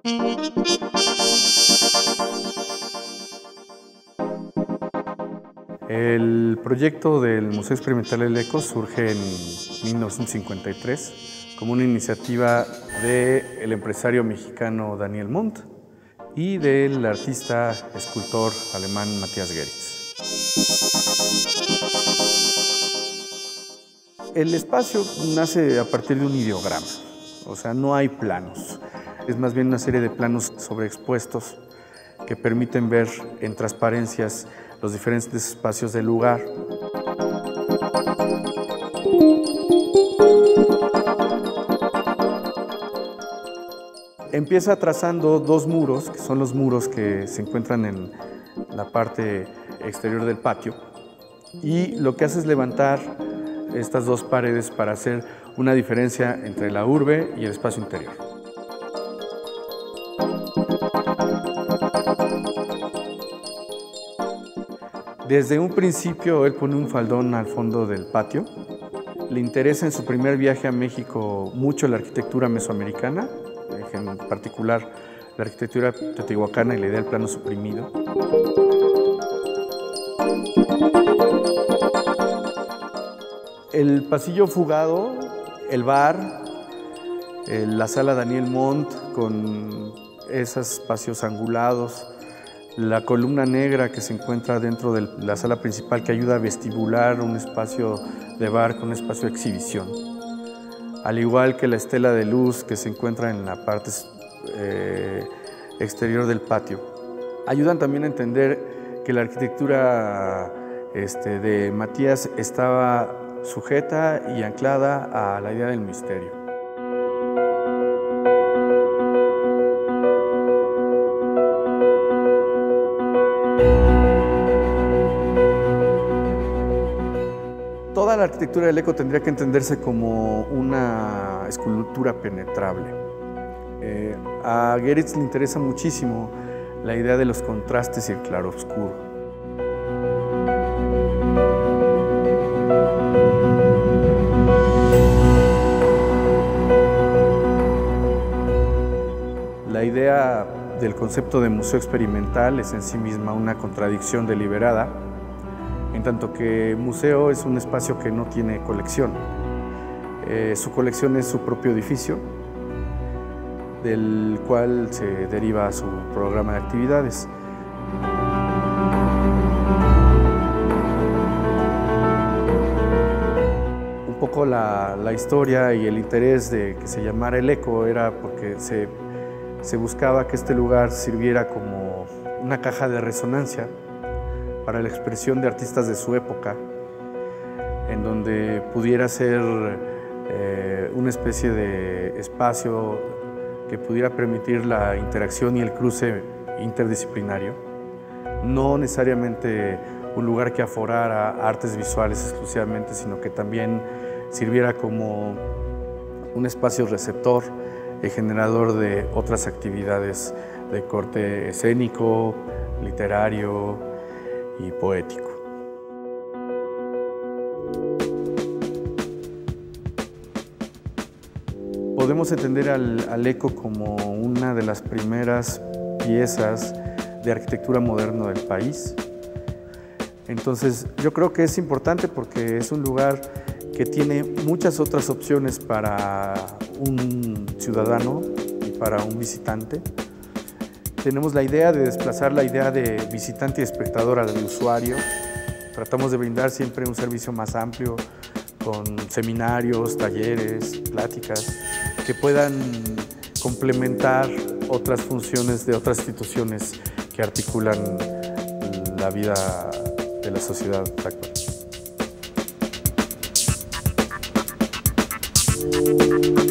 El proyecto del Museo Experimental El Eco surge en 1953 como una iniciativa del empresario mexicano Daniel Montt y del artista escultor alemán Matthias Geritz. El espacio nace a partir de un ideograma, o sea, no hay planos. Es más bien una serie de planos sobreexpuestos que permiten ver en transparencias los diferentes espacios del lugar. Empieza trazando dos muros, que son los muros que se encuentran en la parte exterior del patio, y lo que hace es levantar estas dos paredes para hacer una diferencia entre la urbe y el espacio interior. Desde un principio él pone un faldón al fondo del patio. Le interesa en su primer viaje a México mucho la arquitectura mesoamericana, en particular la arquitectura teotihuacana y la idea del plano suprimido. El pasillo fugado, el bar, la sala Daniel Montt con esos espacios angulados, la columna negra que se encuentra dentro de la sala principal que ayuda a vestibular un espacio de bar con un espacio de exhibición. Al igual que la estela de luz que se encuentra en la parte exterior del patio. Ayudan también a entender que la arquitectura de Matthias estaba sujeta y anclada a la idea del misterio. Toda la arquitectura del Eco tendría que entenderse como una escultura penetrable. A Geritz le interesa muchísimo la idea de los contrastes y el claroscuro. La idea del concepto de museo experimental es en sí misma una contradicción deliberada, en tanto que museo es un espacio que no tiene colección. Su colección es su propio edificio, del cual se deriva su programa de actividades. Un poco la historia y el interés de que se llamara El Eco era porque se buscaba que este lugar sirviera como una caja de resonancia para la expresión de artistas de su época, en donde pudiera ser una especie de espacio que pudiera permitir la interacción y el cruce interdisciplinario, no necesariamente un lugar que aforara artes visuales exclusivamente, sino que también sirviera como un espacio receptor y generador de otras actividades de corte escénico, literario y poético. Podemos entender al Eco como una de las primeras piezas de arquitectura moderna del país. Entonces, yo creo que es importante porque es un lugar que tiene muchas otras opciones para un ciudadano y para un visitante. Tenemos la idea de desplazar la idea de visitante y espectador al usuario. Tratamos de brindar siempre un servicio más amplio con seminarios, talleres, pláticas que puedan complementar otras funciones de otras instituciones que articulan la vida de la sociedad actual.